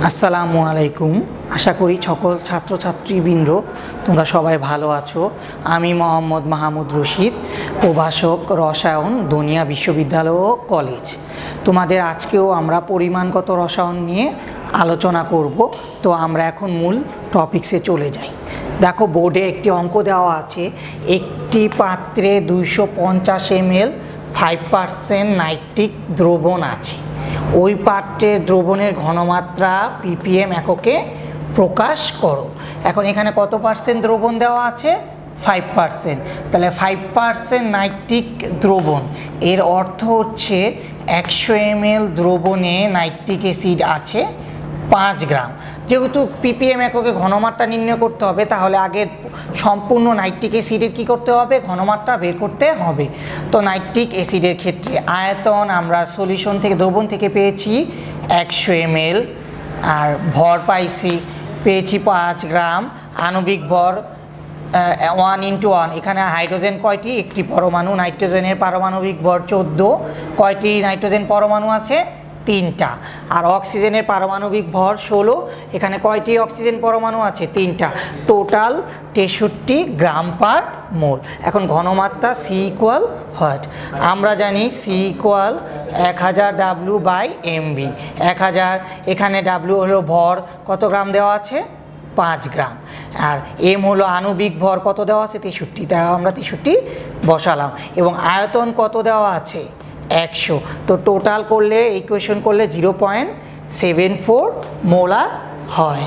আসসালামু আলাইকুম। আশা করি সকল ছাত্রছাত্রীবৃন্দ তোমরা সবাই ভালো আছো। আমি মোহাম্মদ মাহমুদ রশিদ, প্রভাষক রসায়ন, দনিয়া বিশ্ববিদ্যালয় ও কলেজ। তোমাদের আজকেও আমরা পরিমাণগত রসায়ন নিয়ে আলোচনা করব। তো আমরা এখন মূল টপিকসে চলে যাই। দেখো, বোর্ডে একটি অঙ্ক দেওয়া আছে। একটি পাত্রে 250 ml 5% নাইট্রিক দ্রবণ আছে। ওই পাত্রের দ্রবণের ঘনমাত্রা ppm এককে প্রকাশ করো। এখন এখানে কত পার্সেন্ট দ্রবণ দেওয়া আছে? 5%। তাহলে 5% নাইট্রিক দ্রবণ, এর অর্থ হচ্ছে 100 ml দ্রবণে নাইট্রিক অ্যাসিড আছে 5 গ্রাম। যেহেতু ppm এককে ঘনমাত্রা নির্ণয় করতে হবে, তাহলে আগে সম্পূর্ণ নাইট্রিক অ্যাসিডের কী করতে হবে? ঘনমাত্রা বের করতে হবে। তো নাইট্রিক অ্যাসিডের ক্ষেত্রে আয়তন আমরা সলিউশন থেকে, দ্রবণ থেকে পেয়েছি 100 ml, আর ভর পেয়েছি 5 গ্রাম। আণবিক ভর 1:1। এখানে হাইড্রোজেন কয়টি? একটি পরমাণু। নাইট্রোজেনের পারমাণবিক ভর 14। কয়টি নাইট্রোজেন পরমাণু আছে? 3টা। আর অক্সিজেনের পারমাণবিক ভর 16। এখানে কয়টি অক্সিজেন পরমাণু আছে? 3টা। Total 63 gram per mole. এখন ঘনমাত্রা C ইকুয়াল হোয়াট? আমরা জানি C ইকুয়াল 1000 W/mv। 1000, এখানে W হলো ভর, কত গ্রাম দেওয়া আছে? 5 গ্রাম। আর M হলো আণবিক ভর, কত দেওয়া আছে? 63। তাই আমরা 63 বসালাম। এবং আয়তন কত দেওয়া আছে? 100। তো টোটাল করলে, ইকুয়েশন করলে 0.74 মোলার হয়।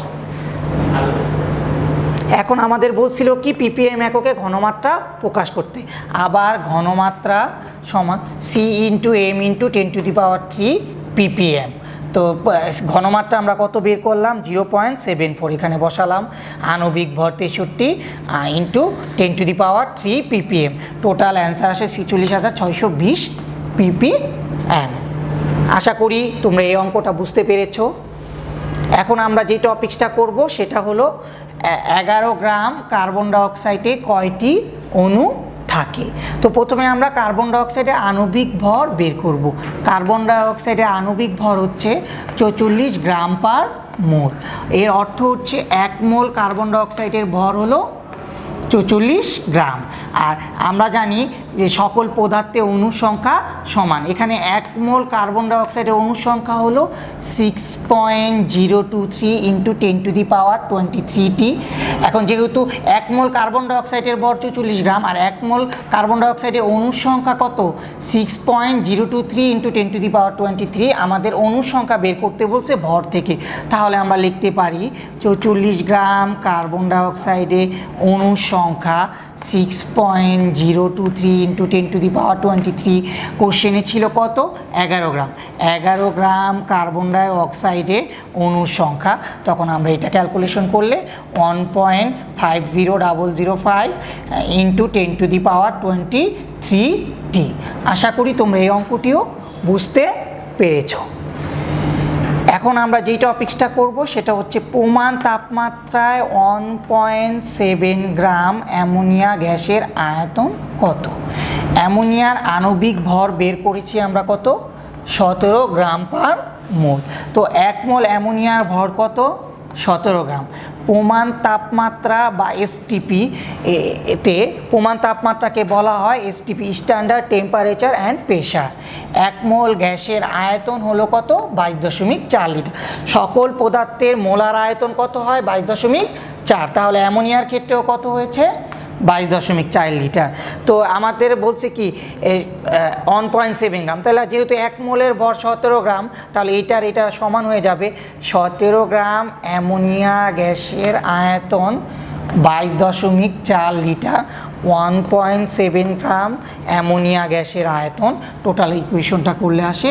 এখন আমাদের বলছিল কি? ppm এককে ঘনমাত্রা প্রকাশ করতে। আবার ঘনমাত্রা সমান C × m × 10⁻³ ppm। তো ঘনমাত্রা আমরা কত বের করলাম? 0.74 এখানে বসালাম। আণবিক ভর 63 × 10⁻³ ppm। টোটাল অ্যান্সার আসে 46,620 ppm। আশা করি তোমরা এই অঙ্কটা বুঝতে পেরেছো। এখন আমরা যে টপিকসটা করব সেটা হলো 11 গ্রাম কার্বন ডাইঅক্সাইডে কয়টি অণু থাকে। তো প্রথমে আমরা কার্বন ডাইঅক্সাইডের আণবিক ভর বের করব। কার্বন ডাইঅক্সাইডের আণবিক ভর হচ্ছে 44 গ্রাম পার মোল। এর অর্থ হচ্ছে 1 মোল কার্বন ডাইঅক্সাইডের ভর হলো 44 গ্রাম। আর আমরা জানি যে সকল পদার্থে অণুর সংখ্যা সমান। এখানে 1 মোল কার্বন ডাইঅক্সাইডের অণুর সংখ্যা হলো 6.023 × 10⁻23t। এখন যেহেতু 1 মোল কার্বন ডাইঅক্সাইডের ভর 44 গ্রাম, আর 1 মোল কার্বন ডাইঅক্সাইডের অণুর সংখ্যা কত? 6.023 × 10⁻23। আমাদের অণুর সংখ্যা বের করতে বলছে ভর থেকে। তাহলে আমরা লিখতে পারি 44 গ্রাম কার্বন ডাইঅক্সাইডে অণুর সংখ্যা 6.023 × 10⁻23। কোশ্চেনে ছিল কত? 11 গ্রাম। 11 গ্রাম কার্বন ডাইঅক্সাইডে অণুর সংখ্যা। তখন আমরা এটা ক্যালকুলেশন করলে 1.50005 × 10⁻23t। আশা করি তোমরা এই অঙ্কটিও বুঝতে পেরেছো। এখন আমরা যেই টপিকসটা করব সেটা হচ্ছে প্রমাণ তাপমাত্রায় 1.7 গ্রাম অ্যামোনিয়া গ্যাসের আয়তন কত। অ্যামোনিয়ার আণবিক ভর বের করেছি আমরা কত? 17 গ্রাম পার মোল। তো 1 মোল অ্যামোনিয়ার ভর কত? 17 গ্রাম। প্রমাণ তাপমাত্রা বা STP, এতে প্রমাণ তাপমাত্রাকে বলা হয় STP, standard temperature and pressure. 1 mole গ্যাসের আয়তন হলো কত? 22.4 লিটার। সকল পদার্থের মোলার আয়তন কত হয়? 22.4। তাহলে অ্যামোনিয়ার ক্ষেত্রেও কত হয়েছে? 22.4 লিটার। তো আমাদের বলছে কি 1.7 গ্রাম। তাহলে যেহেতু 1 মোলের ভর 17 গ্রাম, তাহলে এটা সমান হয়ে যাবে 17 গ্রাম অ্যামোনিয়া গ্যাসের আয়তন 22.4 লিটার। 1.7 গ্রাম অ্যামোনিয়া গ্যাসের আয়তন। টোটাল ইকুয়েশনটা করলে আসে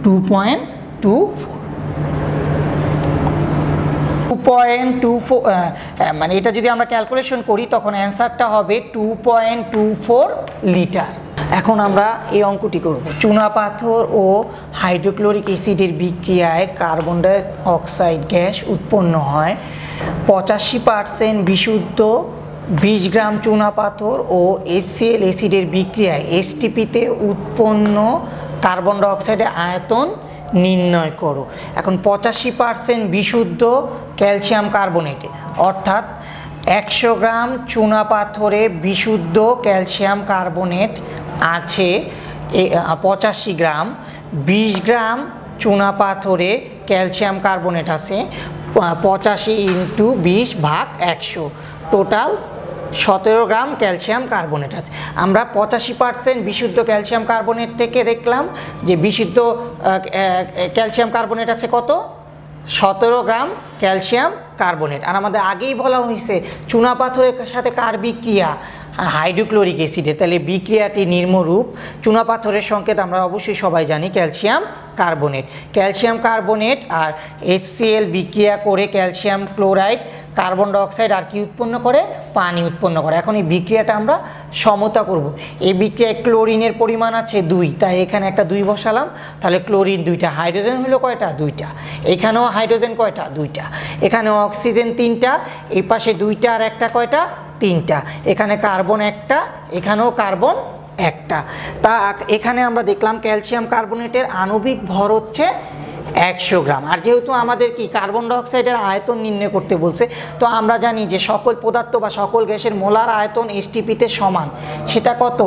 2.24, মানে এটা যদি আমরা ক্যালকুলেশন করি তখন অ্যান্সারটা হবে 2.24 লিটার। এখন আমরা এই অঙ্কটি করব। চুনাপাথর ও হাইড্রোক্লোরিক অ্যাসিডের বিক্রিয়ায় কার্বন ডাইঅক্সাইড গ্যাস উৎপন্ন হয়। 85% বিশুদ্ধ 20 গ্রাম চুনাপাথর ও HCl অ্যাসিডের বিক্রিয়ায় STPতে উৎপন্ন কার্বন ডাইঅক্সাইডের আয়তন নির্ণয় করো। এখন 85% বিশুদ্ধ ক্যালসিয়াম কার্বনেটে, অর্থাৎ 100 গ্রাম চুনা পাথরে বিশুদ্ধ ক্যালসিয়াম কার্বনেট আছে 85 গ্রাম, 20 গ্রাম চুনা পাথরে ক্যালসিয়াম কার্বনেট আছে 85 × 20/100, টোটাল 17 গ্রাম ক্যালসিয়াম কার্বনেট আছে। আমরা 85% বিশুদ্ধ ক্যালসিয়াম কার্বনেট থেকে দেখলাম যে বিশুদ্ধ ক্যালসিয়াম কার্বনেট আছে কত, 17 গ্রাম ক্যালসিয়াম কার্বনেট। আর আমাদের আগেই বলা হয়েছে চুনা পাথরের সাথে কার বিক্রিয়া, হাইড্রোক্লোরিক অ্যাসিডের, তাহলে বিক্রিয়াটি নিম্নরূপ। চুনা পাথরের সংকেত আমরা অবশ্যই সবাই জানি ক্যালসিয়াম কার্বনেট। ক্যালসিয়াম কার্বনেট আর HCl বিক্রিয়া করে ক্যালসিয়াম ক্লোরাইড, কার্বন ডাইঅক্সাইড আর কি উৎপন্ন করে, পানি উৎপন্ন করে। এখন এই বিক্রিয়াটা আমরা সমতা করব। এই বিক্রিয়ায় ক্লোরিনের পরিমাণ আছে 2, তাই এখানে একটা 2 বসালাম, তাহলে ক্লোরিন 2টা, হাইড্রোজেন হলো কয়টা, 2টা, এখানেও হাইড্রোজেন কয়টা, 2টা, এখানেও অক্সিজেন 3টা, এই পাশে 2টা আর একটা কয়টা, 3টা, এখানে কার্বন 1টা, এখানেও কার্বন 1টা। তা এখানে আমরা দেখলাম ক্যালসিয়াম কার্বনেটের আণবিক ভর হচ্ছে 100 গ্রাম। আর যেহেতু আমাদের কি কার্বন ডাইঅক্সাইডের আয়তন নির্ণয় করতে বলছে, তো আমরা জানি যে সকল পদার্থ বা সকল গ্যাসের মোলার আয়তন STPতে সমান, সেটা কত,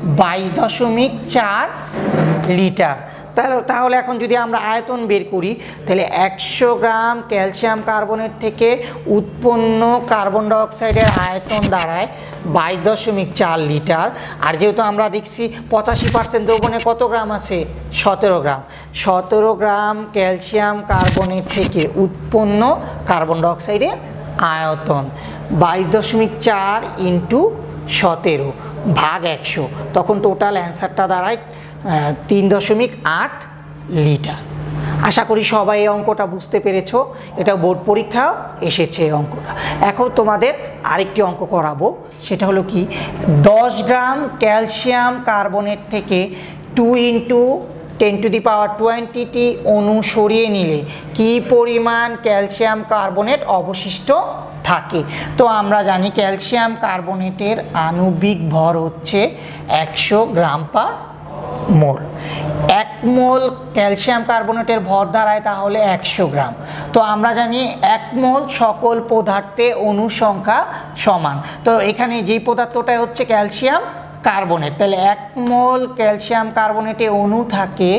22.4 লিটার। তাহলে এখন যদি আমরা আয়তন বের করি, তাহলে 100 গ্রাম ক্যালসিয়াম কার্বনেট থেকে উৎপন্ন কার্বন ডাইঅক্সাইডের আয়তন দাঁড়ায় 22.4 লিটার। আর যেহেতু আমরা দেখছি 85% দ্রবণে কত গ্রাম আছে, 17 গ্রাম, 17 গ্রাম ক্যালসিয়াম কার্বনেট থেকে উৎপন্ন কার্বন ডাইঅক্সাইডের আয়তন 22.4 × 17/100, তখন টোটাল অ্যান্সারটা দাঁড়ায় 3.8 লিটার। আশা করি সবাই এই অঙ্কটা বুঝতে পেরেছো, এটা বোর্ড পরীক্ষাও এসেছে এই অঙ্কটা। এখন তোমাদের আরেকটি অঙ্ক করাবো, সেটা হলো কি, 10 গ্রাম ক্যালসিয়াম কার্বনেট থেকে 2 × 10⁻20 অণু সরিয়ে নিলে কি পরিমাণ ক্যালসিয়াম কার্বনেট অবশিষ্ট থাকে। তো আমরা জানি ক্যালসিয়াম কার্বনেটের আণবিক ভর হচ্ছে 100 গ্রাম পার মোল। 1 মোল ক্যালসিয়াম কার্বনেটের ভর দাঁড়ায় তাহলে 100 গ্রাম। তো আমরা জানি 1 মোল সকল পদার্থে অণু সংখ্যা সমান, তো এখানে যেই পদার্থটা হচ্ছে ক্যালসিয়াম কার্বনেট, তাহলে 1 মোল ক্যালসিয়াম কার্বনেটে অণু থাকে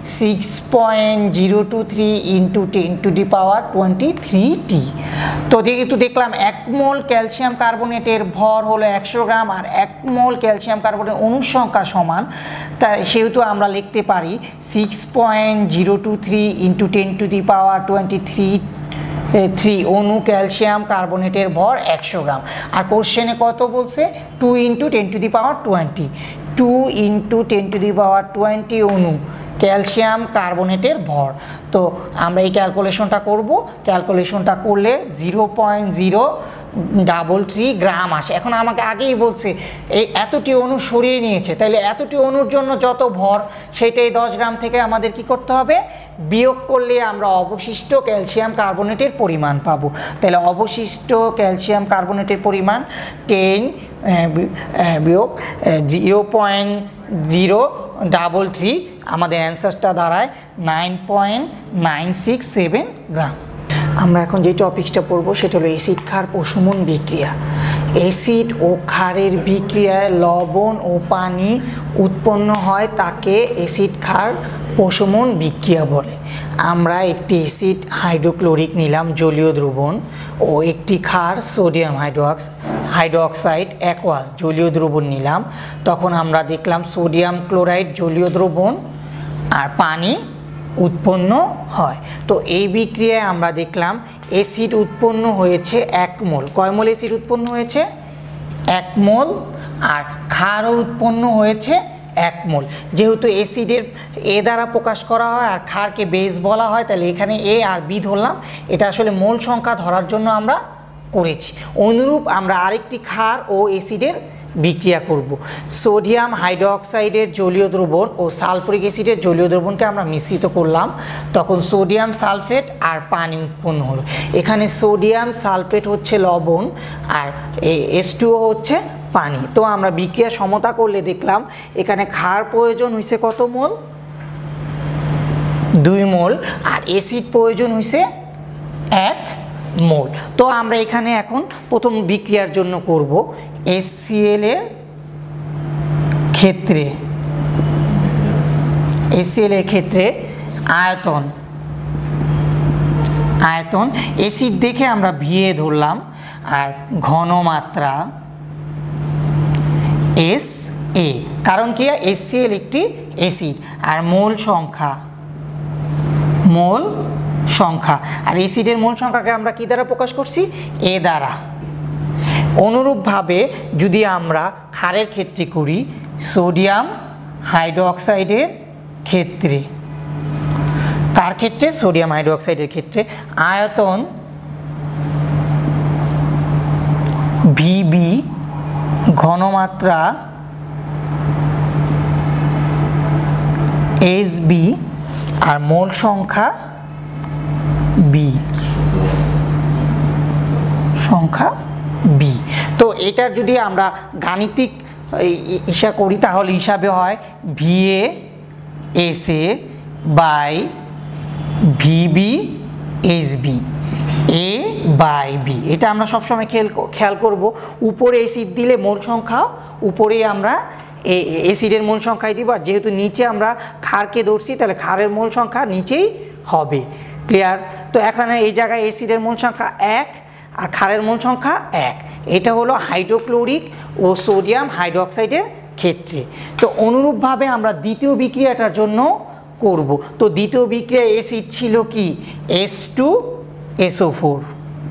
6.023 × 10⁻23T। তো যেহেতু দেখলাম 1 মোল ক্যালসিয়াম কার্বনেটের ভর হলো 100 গ্রাম আর 1 মোল ক্যালসিয়াম কার্বনেটের অণুর সংখ্যা সমান, তাই সেহেতু আমরা লিখতে পারি 6.023 × 10⁻23 অণু ক্যালসিয়াম কার্বনেটের ভর 100 গ্রাম। আর কোশ্চেনে কত বলছে, 2 × 10⁻20, 2 × 10⁻20 অণু ক্যালসিয়াম কার্বনেটের ভর। তো আমরা এই ক্যালকুলেশনটা করব, ক্যালকুলেশনটা করলে 0.033 গ্রাম আসে। এখন আমাকে আগেই বলছে এই এতটি অণু সরিয়ে নিয়েছে, তাহলে এতটি অণুর জন্য যত ভর সেটাই 10 গ্রাম থেকে আমাদের কি করতে হবে, বিয়োগ করলে আমরা অবশিষ্ট ক্যালসিয়াম কার্বনেটের পরিমাণ পাবো। তাহলে অবশিষ্ট ক্যালসিয়াম কার্বনেটের পরিমাণ 10 বিয়োগ 0.033, আমাদের অ্যান্সারটা দাঁড়ায় 9.967 গ্রাম। আমরা এখন যে টপিকসটা পড়বো সেটা হলো অ্যাসিড ক্ষার প্রশমন বিক্রিয়া। অ্যাসিড ও ক্ষারের বিক্রিয়ায় লবণ ও পানি উৎপন্ন হয়, তাকে অ্যাসিড ক্ষার প্রশমন বিক্রিয়া বলে। আমরা একটি অ্যাসিড হাইড্রোক্লোরিক নিলাম জলীয় দ্রবণ, ও একটি ক্ষার সোডিয়াম হাইড্রোক্সাইড অ্যাকোয়াস জলীয় দ্রবণ নিলাম, তখন আমরা দেখলাম সোডিয়াম ক্লোরাইড জলীয় দ্রবণ আর পানি উৎপন্ন হয়। তো এই বিক্রিয়ায় আমরা দেখলাম অ্যাসিড উৎপন্ন হয়েছে 1 মোল। কয় মোল অ্যাসিড উৎপন্ন হয়েছে, 1 মোল। আর ক্ষারও উৎপন্ন হয়েছে 1 মোল। যেহেতু অ্যাসিডের এ দ্বারা প্রকাশ করা হয় আর ক্ষারকে বেস বলা হয়, তাহলে এখানে এ আর বি ধরলাম, এটা আসলে মোল সংখ্যা ধরার জন্য আমরা করেছি। অনুরূপ আমরা আরেকটি ক্ষার ও অ্যাসিডের বিক্রিয়া করব। সোডিয়াম হাইড্রোক্সাইডের জলীয় দ্রবণ ও সালফুরিক অ্যাসিডের জলীয় দ্রবণকে আমরা মিশ্রিত করলাম, তখন সোডিয়াম সালফেট আর পানি উৎপন্ন হলো। এখানে সোডিয়াম সালফেট হচ্ছে লবণ আর H2O হচ্ছে পানি। তো আমরা বিক্রিয়া সমতা করলে দেখলাম এখানে ক্ষার প্রয়োজন হয়েছে কত মোল, 2 মোল, আর অ্যাসিড প্রয়োজন হয়েছে 1 মোল। তো আমরা এখানে এখন প্রথম বিক্রিয়ার জন্য করব HCl এর ক্ষেত্রে, HCl এর ক্ষেত্রে আয়তন, অ্যাসিড দেখে আমরা VA ধরলাম, আর ঘনমাত্রা SA, কারণ কি HCl একটি অ্যাসিড, আর মোল সংখ্যা, আর অ্যাসিডের মোল সংখ্যাকে আমরা কি দ্বারা প্রকাশ করছি? A দ্বারা। অনুরূপভাবে যদি আমরা ক্ষারের ক্ষেত্রে করি, সোডিয়াম হাইড্রোক্সাইডের ক্ষেত্রে, কার ক্ষেত্রে? সোডিয়াম হাইড্রোক্সাইডের ক্ষেত্রে আয়তন VB, ঘনমাত্রা SB, আর মোল সংখ্যা B, তো এটার যদি আমরা গাণিতিক হিসাব করি তাহলে হিসাবে হয় VA SA by VB SB, A by B। এটা আমরা সবসময় খেয়াল করব, উপরে অ্যাসিড দিলে মোল সংখ্যা উপরেই আমরা অ্যাসিডের মোল সংখ্যাই দিব, আর যেহেতু নিচে আমরা ক্ষারকে ধরছি তাহলে ক্ষারের মোল সংখ্যা নিচেই হবে। ক্লিয়ার? তো এখানে এই জায়গায় অ্যাসিডের মোল সংখ্যা 1 আর ক্ষারের মোল সংখ্যা 1। এটা হলো হাইড্রোক্লোরিক ও সোডিয়াম হাইড্রোক্সাইডের ক্ষেত্রে। তো অনুরূপভাবে আমরা দ্বিতীয় বিক্রিয়াটার জন্য করব। তো দ্বিতীয় বিক্রিয়া অ্যাসিড ছিল কি? H2SO4,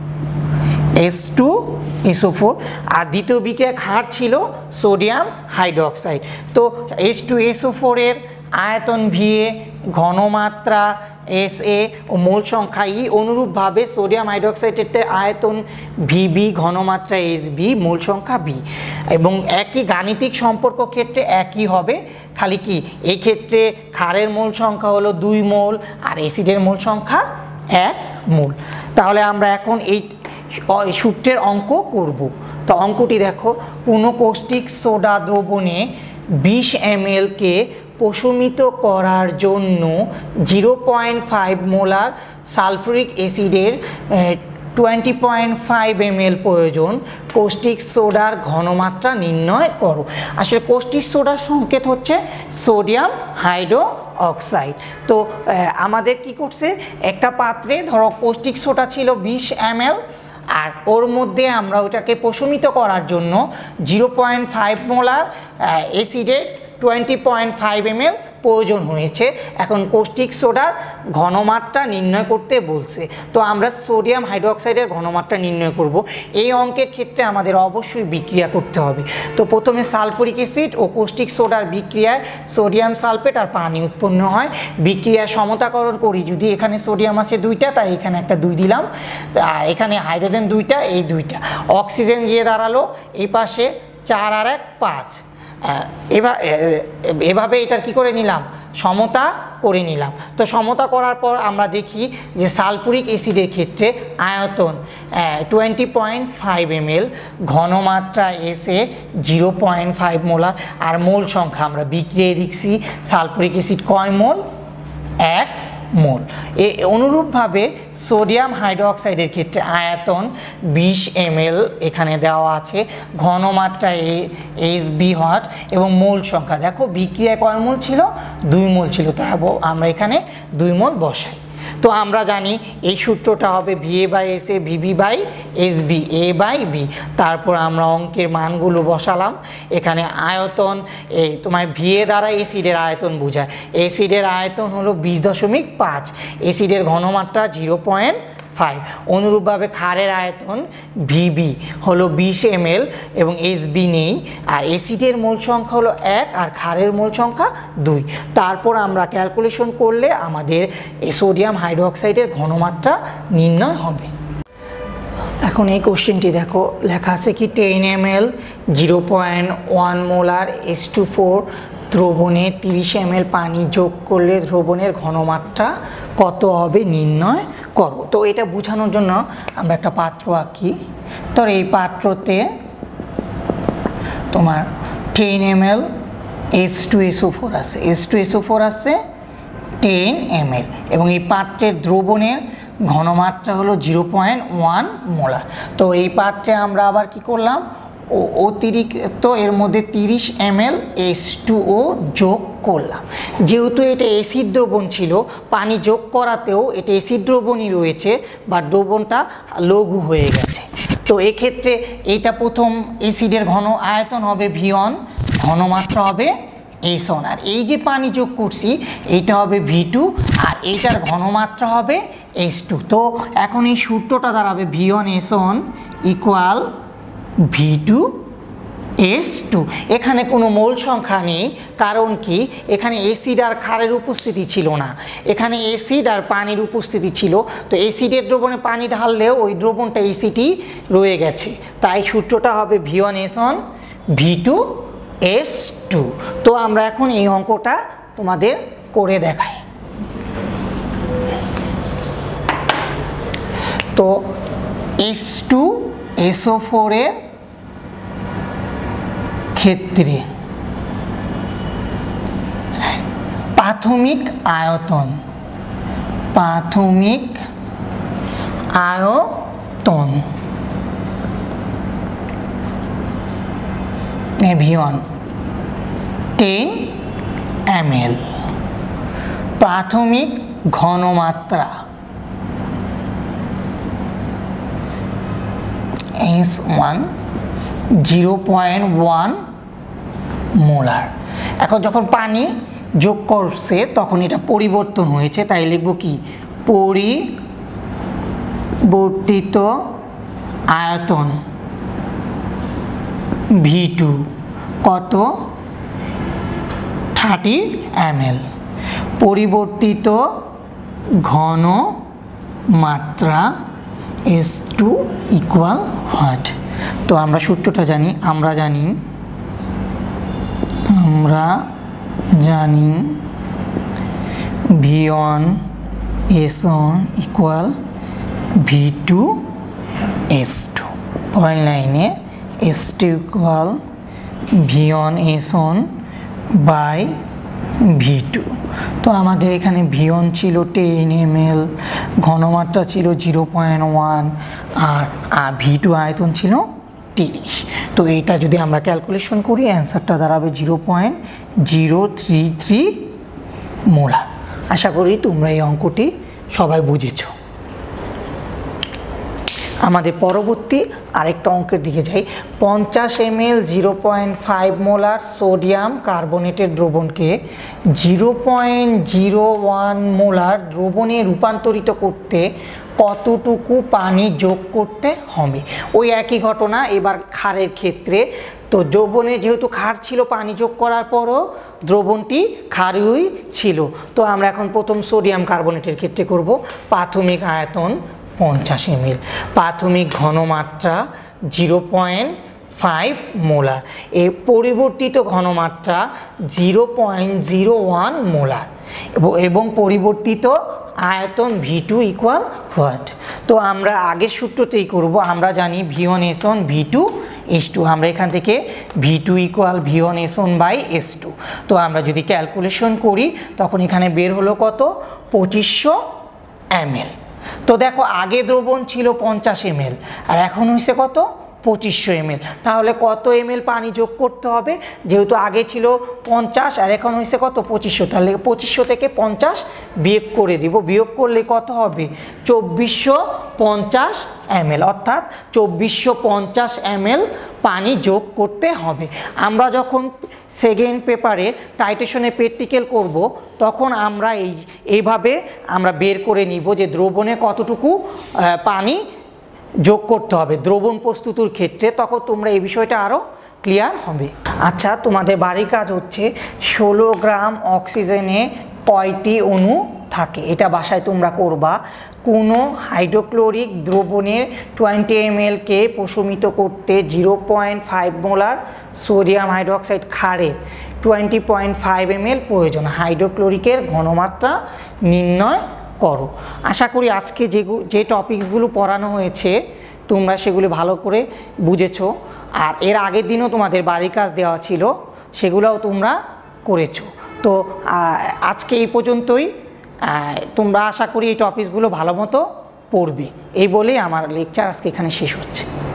আর দ্বিতীয় বিক্রিয়া ক্ষার ছিল সোডিয়াম হাইড্রোক্সাইড। তো H2SO4 এর আয়তন VA, ঘনমাত্রা SA ও মোল সংখ্যা E। অনুরূপভাবে সোডিয়াম হাইড্রোক্সাইডের আয়তন VB, ঘনমাত্রা SB, মোল সংখ্যা B, এবং একই গাণিতিক সম্পর্ক ক্ষেত্রে একই হবে, খালি কি এই ক্ষেত্রে ক্ষারের মোল সংখ্যা হলো 2 মোল আর অ্যাসিডের মোল সংখ্যা 1 মোল। তাহলে আমরা এখন এই সূত্রের অঙ্ক করব। তো অঙ্কটি দেখো, কোনো কৌষ্টিক সোডা দ্রবণে 20 ml কে প্রশমিত করার জন্য 0.5 মোলার সালফিউরিক অ্যাসিডের 20.5 ml প্রয়োজন। কৌষ্টিক সোডার ঘনমাত্রা নির্ণয় করো। আসলে কৌষ্টিক সোডার সংকেত হচ্ছে সোডিয়াম হাইড্রোক্সাইড। তো আমাদের কি করছে, একটা পাত্রে ধরো কৌষ্টিক সোডা ছিল 20 ml, আর ওর মধ্যে আমরা ওটাকে প্রশমিত করার জন্য 0.5 মোলার অ্যাসিডের 20.5 ml প্রয়োজন হয়েছে। এখন কৌষ্টিক সোডার ঘনমাত্রা নির্ণয় করতে বলছে, তো আমরা সোডিয়াম হাইড্রোক্সাইডের ঘনমাত্রা নির্ণয় করব। এই অঙ্কের ক্ষেত্রে আমাদের অবশ্যই বিক্রিয়া করতে হবে। তো প্রথমে সালফিউরিক অ্যাসিড ও কৌষ্টিক সোডার বিক্রিয়ায় সোডিয়াম সালফেট আর পানি উৎপন্ন হয়। বিক্রিয়া সমতাকরণ করি, যদি এখানে সোডিয়াম আছে 2টা তাই এখানে একটা 2 দিলাম, আর এখানে হাইড্রোজেন 2টা, এই 2টা অক্সিজেন গিয়ে দাঁড়ালো এই পাশে 4 আর 1 5। এভাবে এটার কি করে নিলাম, সমতা করে নিলাম। তো সমতা করার পর আমরা দেখি যে সালফিউরিক অ্যাসিডের ক্ষেত্রে আয়তন 20.5 ml, ঘনমাত্রা SA 0.5 মোলার, আর মোল সংখ্যা আমরা বিক্রিয়ায় দেখছি সালফিউরিক অ্যাসিড কয় মোল? 1 মোল। অনুরূপভাবে সোডিয়াম হাইড্রোক্সাইডের ক্ষেত্রে আয়তন 20 ml এখানে দেওয়া আছে, ঘনমাত্রা SB হট, এবং মোল সংখ্যা দেখো বিক্রিয়ায় কয় মোল ছিল? 2 মোল ছিল, তাই আমরা এখানে 2 মোল বসাই। তো আমরা জানি এই সূত্রটা হবে VA by SA, VB by SB, A by B। তারপর আমরা অঙ্কের মানগুলো বসালাম। এখানে আয়তন তোমার VA দ্বারা অ্যাসিডের আয়তন বোঝায়। অ্যাসিডের আয়তন হলো 20.5, অ্যাসিডের ঘনমাত্রা 0.5। অনুরূপভাবে ক্ষারের আয়তন VB হলো 20 ml এবং SB নেই, আর অ্যাসিডের মোল সংখ্যা হলো 1 আর ক্ষারের মোল সংখ্যা 2। তারপর আমরা ক্যালকুলেশন করলে আমাদের সোডিয়াম হাইড্রোক্সাইডের ঘনমাত্রা নির্ণয় হবে। এখন এই কোশ্চেনটি দেখো, লেখা আছে কি 10 ml 0.1 মোলার H2 দ্রবণে 30 ml পানি যোগ করলে দ্রবণের ঘনমাত্রা কত হবে নির্ণয় করো। তো এটা বোঝানোর জন্য আমরা একটা পাত্র আঁকি। তো এই পাত্রতে তোমার 10 ml H2SO4 আছে, H2SO4 আছে, 10 ml এবং এই পাত্রের দ্রবণের ঘনমাত্রা হলো 0.1 মোলার। তো এই পাত্রে আমরা আবার কি করলাম, অতিরিক্ত এর মধ্যে 30 ml H2O যোগ করলাম। যেহেতু এটা অ্যাসিড দ্রবণ ছিল, পানি যোগ করাতেও এটা অ্যাসিড দ্রবণই রয়েছে, বা দ্রবণটা লঘু হয়ে গেছে। তো এক্ষেত্রে এইটা প্রথম অ্যাসিডের ঘন আয়তন হবে V1, ঘনমাত্রা হবে S1, আর এই যে পানি যোগ করছি এইটা হবে V2, আর এইটার ঘনমাত্রা হবে S2। তো এখন এই সূত্রটা দাঁড়াবে V1S1 ইকুয়াল V2S2। এখানে কোনো মোল সংখ্যা নেই, কারণ কি এখানে অ্যাসিড আর ক্ষারের উপস্থিতি ছিল না, এখানে অ্যাসিড আর পানির উপস্থিতি ছিল। তো অ্যাসিডের দ্রবণে পানি ঢাললেও ওই দ্রবণটা অ্যাসিডই রয়ে গেছে, তাই সূত্রটা হবে V1S1 V2S2। তো আমরা এখন এই অঙ্কটা তোমাদের করে দেখাই। তো H2SO4 এর ক্ষেত্রে প্রাথমিক আয়তন V1 10 ml, প্রাথমিক ঘনমাত্রা S1 0.1 মোলার। এখন যখন পানি যোগ করছে তখন এটা পরিবর্তন হয়েছে, তাই লিখব কি পরিবর্তিত আয়তন V2 কত 30 ml, পরিবর্তিত ঘনমাত্রা S2 ইকুয়াল হোয়াট। তো আমরা সূত্রটা জানি, আমরা জানি V1S1 ইকুয়াল V2S2। পয়েন্ট লাইনে S2 equal V1S1 by V2। তো আমাদের এখানে V1 ছিল 10 ml, ঘনমাত্রা ছিল 0.1, আর V2 আয়তন ছিল 30। তো এইটা যদি আমরা ক্যালকুলেশন করি অ্যান্সারটা দাঁড়াবে 0.033 মোলার। আশা করি তোমরা এই অঙ্কটি সবাই বুঝেছ। আমাদের পরবর্তী আরেকটা অঙ্কের দিকে যাই। 50 ml 0.5 মোলার সোডিয়াম কার্বনেটের দ্রবণকে 0.01 মোলার দ্রবণে রূপান্তরিত করতে কতটুকু পানি যোগ করতে হবে। ওই একই ঘটনা এবার ক্ষারের ক্ষেত্রে। তো দ্রবণে যেহেতু ক্ষার ছিল, পানি যোগ করার পরও দ্রবণটি ক্ষারই ছিল। তো আমরা এখন প্রথম সোডিয়াম কার্বনেটের ক্ষেত্রে করব। প্রাথমিক আয়তন 50 ml, প্রাথমিক ঘনমাত্রা 0.5 মোলার, এর পরিবর্তিত ঘনমাত্রা 0.01 মোলার এবং পরিবর্তিত আয়তন V2 ইকুয়াল হোয়াট। তো আমরা আগের সূত্রতেই করব। আমরা জানি V1S1 V2S2, আমরা এখান থেকে V2 equal V1S1 by S2। তো আমরা যদি ক্যালকুলেশন করি তখন এখানে বের হলো কত 2500 ml। তো দেখো আগে দ্রবণ ছিল 50 ml আর এখন হয়েছে কত 2500 ml। তাহলে কত ml পানি যোগ করতে হবে, যেহেতু আগে ছিল 50 আর এখন হয়েছে কত 2500, তাহলে 2500 থেকে 50 বিয়োগ করে দিব। বিয়োগ করলে কত হবে 2450 ml, অর্থাৎ 2450 ml পানি যোগ করতে হবে। আমরা যখন সেকেন্ড পেপারে টাইট্রেশনে প্র্যাকটিক্যাল করব তখন আমরা এইভাবে আমরা বের করে নিব যে দ্রবণে কতটুকু পানি যোগ করতে হবে দ্রবণ প্রস্তুতির ক্ষেত্রে, তখন তোমরা এই বিষয়টা আরও ক্লিয়ার হবে। আচ্ছা, তোমাদের বাড়ির কাজ হচ্ছে 16 গ্রাম অক্সিজেনে কয়টি অণু থাকে, এটা বাসায় তোমরা করবা। কোনো হাইড্রোক্লোরিক দ্রবণের 20 ml কে প্রশমিত করতে 0.5 মোলার সোডিয়াম হাইড্রোক্সাইড ক্ষারের 20.5 ml প্রয়োজন। হাইড্রোক্লোরিকের ঘনমাত্রা নির্ণয় করো। আশা করি আজকে যে টপিকসগুলো পড়ানো হয়েছে তোমরা সেগুলো ভালো করে বুঝেছো, আর এর আগের দিনও তোমাদের বাড়ির কাজ দেওয়া ছিল, সেগুলোও তোমরা করেছো। তো আজকে এই পর্যন্তই। তোমরা আশা করি এই টপিকসগুলো ভালো মতো পড়বে। এই বলেই আমার লেকচার আজকে এখানে শেষ হচ্ছে।